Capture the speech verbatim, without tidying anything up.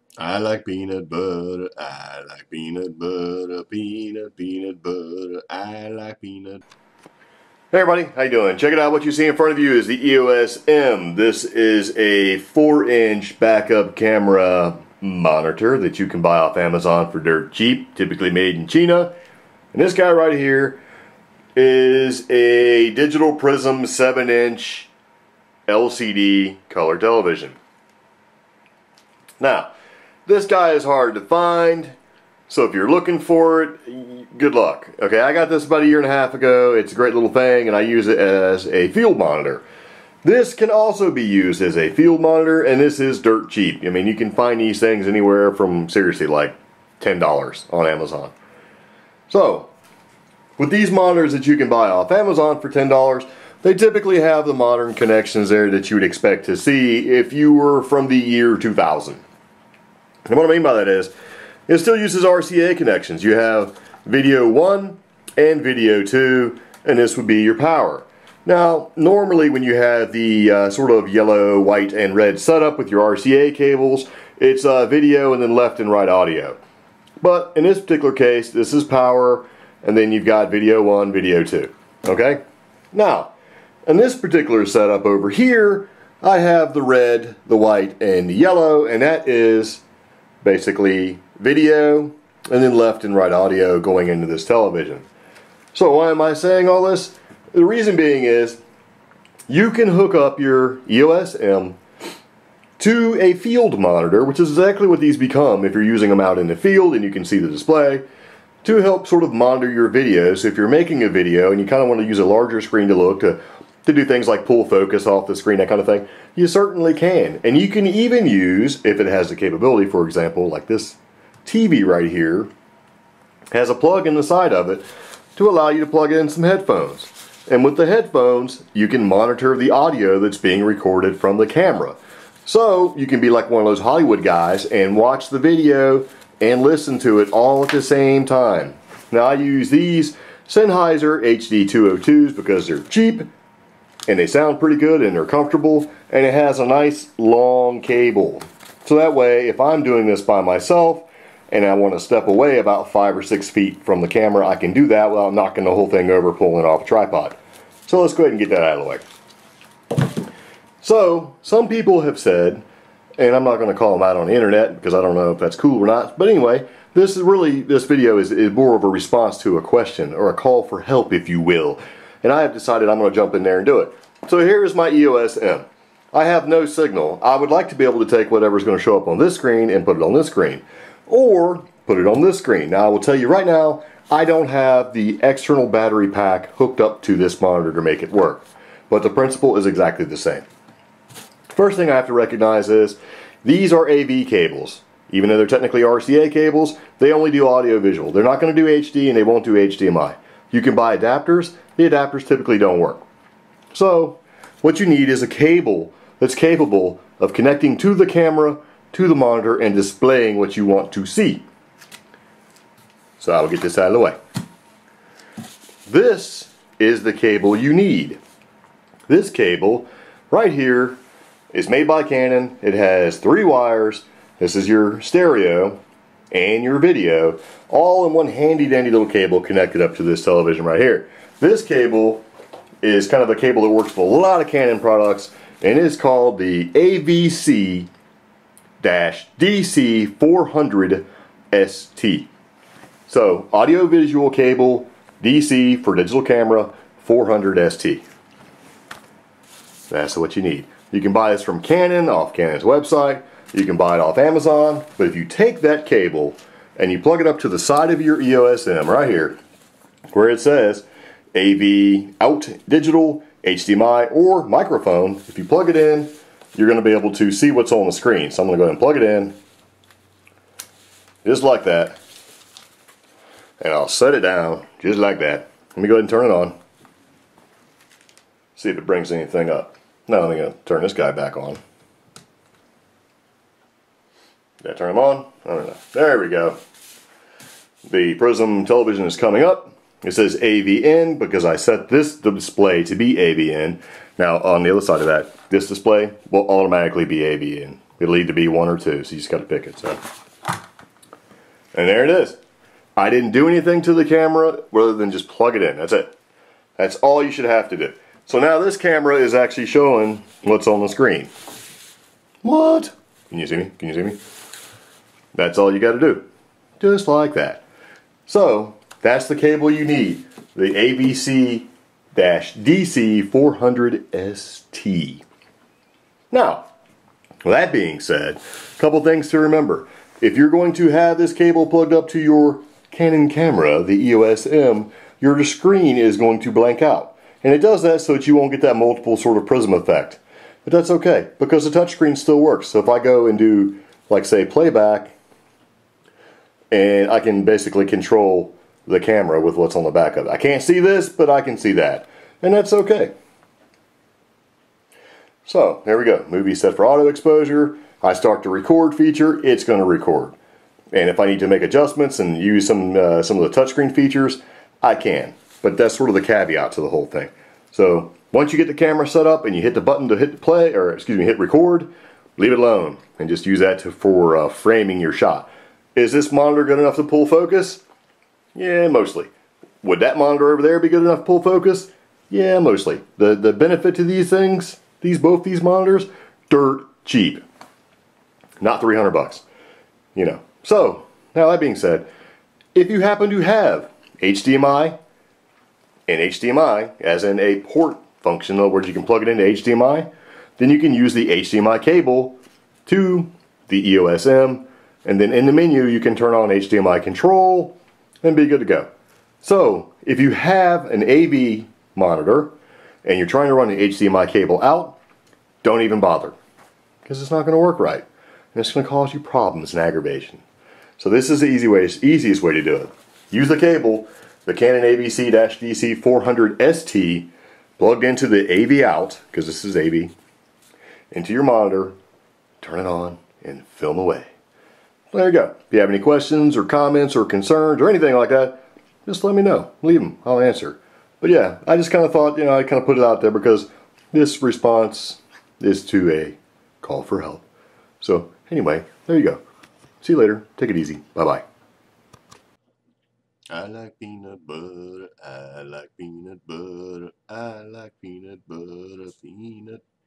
I like peanut butter, I like peanut butter, peanut, peanut butter, I like peanut. Hey everybody, how you doing? Check it out. What you see in front of you is the E O S M. This is a four inch backup camera monitor that you can buy off Amazon for dirt cheap, typically made in China. And this guy right here is a digital prism seven inch L C D color television. Now, this guy is hard to find, so if you're looking for it, good luck. Okay, I got this about a year and a half ago. It's a great little thing, and I use it as a field monitor. This can also be used as a field monitor, and this is dirt cheap. I mean, you can find these things anywhere from, seriously, like ten dollars on Amazon. So, with these monitors that you can buy off Amazon for ten dollars, they typically have the modern connections there that you would expect to see if you were from the year two thousand. And what I mean by that is, it still uses R C A connections. You have video one and video two, and this would be your power. Now, normally when you have the uh, sort of yellow, white, and red setup with your R C A cables, it's uh, video and then left and right audio. But in this particular case, this is power, and then you've got video one, video two. Okay? Now, in this particular setup over here, I have the red, the white, and the yellow, and that is basically video and then left and right audio going into this television. So why am I saying all this? The reason being is you can hook up your E O S M to a field monitor, which is exactly what these become if you're using them out in the field and you can see the display, to help sort of monitor your video. So if you're making a video and you kind of want to use a larger screen to look, to to do things like pull focus off the screen, that kind of thing, you certainly can. And you can even use, if it has the capability, for example, like this T V right here, has a plug in the side of it to allow you to plug in some headphones. And with the headphones, you can monitor the audio that's being recorded from the camera. So you can be like one of those Hollywood guys and watch the video and listen to it all at the same time. Now I use these Sennheiser H D two oh twos because they're cheap, and they sound pretty good and they're comfortable, and it has a nice long cable. So that way, if I'm doing this by myself and I want to step away about five or six feet from the camera, I can do that without knocking the whole thing over, pulling it off a tripod. So let's go ahead and get that out of the way. So, some people have said, and I'm not going to call them out on the internet because I don't know if that's cool or not, but anyway, this is really, this video is, is more of a response to a question, or a call for help, if you will. And I have decided I'm going to jump in there and do it. So here's my E O S M. I have no signal. I would like to be able to take whatever's going to show up on this screen and put it on this screen. Or put it on this screen. Now I will tell you right now, I don't have the external battery pack hooked up to this monitor to make it work. But the principle is exactly the same. First thing I have to recognize is, these are A V cables. Even though they're technically R C A cables, they only do audio visual. They're not going to do H D and they won't do H D M I. You can buy adapters. The adapters typically don't work. So what you need is a cable that's capable of connecting to the camera, to the monitor, and displaying what you want to see. So I will get this out of the way. This is the cable you need. This cable right here is made by Canon. It has three wires. This is your stereo and your video, all in one handy dandy little cable connected up to this television right here. This cable is kind of a cable that works for a lot of Canon products, and is called the A V C D C four hundred S T. So, audio visual cable, D C for digital camera, four hundred S T. That's what you need. You can buy this from Canon, off Canon's website. You can buy it off Amazon. But if you take that cable and you plug it up to the side of your E O S M right here, where it says A V out digital, H D M I, or microphone, if you plug it in, you're going to be able to see what's on the screen. So I'm going to go ahead and plug it in, just like that, and I'll set it down just like that. Let me go ahead and turn it on, see if it brings anything up. Now I'm going to turn this guy back on. Did I turn him on? I don't know. There we go. The Prism television is coming up. It says A V N because I set this display to be A V N. Now on the other side of that, this display will automatically be A V N. It'll either be one or two, so you just got to pick it. So, and there it is. I didn't do anything to the camera rather than just plug it in. That's it. That's all you should have to do. So now this camera is actually showing what's on the screen. What? Can you see me? Can you see me? That's all you got to do. Just like that. So that's the cable you need. The A V D C four hundred S T. Now, with that being said, a couple things to remember. If you're going to have this cable plugged up to your Canon camera, the E O S M, your screen is going to blank out. And it does that so that you won't get that multiple sort of prism effect. But that's okay, because the touchscreen still works. So if I go and do, like say, playback, and I can basically control the camera with what's on the back of it. I can't see this, but I can see that. And that's okay. So, there we go. Movie set for auto exposure. I start the record feature, it's going to record. And if I need to make adjustments and use some uh, some of the touchscreen features, I can. But that's sort of the caveat to the whole thing. So once you get the camera set up and you hit the button to hit play, or excuse me, hit record, leave it alone and just use that to, for uh, framing your shot. Is this monitor good enough to pull focus? Yeah, mostly. Would that monitor over there be good enough to pull focus? Yeah, mostly. The the benefit to these things, these both these monitors, dirt cheap. Not three hundred bucks. You know. So, now that being said, if you happen to have H D M I and H D M I, as in a port function, in other words, you can plug it into H D M I, then you can use the H D M I cable to the E O S M, and then in the menu you can turn on H D M I control and be good to go. So, if you have an A V monitor and you're trying to run the H D M I cable out, don't even bother, because it's not going to work right. And it's going to cause you problems and aggravation. So this is the easy way, easiest way to do it. Use the cable, the Canon A V D C four hundred S T, plugged into the A V out, because this is A V, into your monitor, turn it on, and film away. There you go. If you have any questions or comments or concerns or anything like that, just let me know. Leave them. I'll answer. But yeah, I just kind of thought, you know, I kind of put it out there because this response is to a call for help. So anyway, there you go. See you later. Take it easy. Bye-bye. I like peanut butter. I like peanut butter. I like peanut butter. Peanut